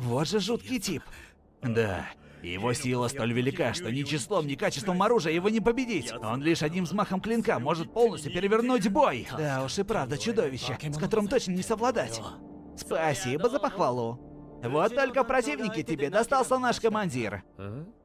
Вот же жуткий тип. Да, его сила столь велика, что ни числом, ни качеством оружия его не победить. Он лишь одним взмахом клинка может полностью перевернуть бой. Да уж и правда чудовище, с которым точно не совладать. Спасибо за похвалу. Вот только в противнике тебе достался наш командир.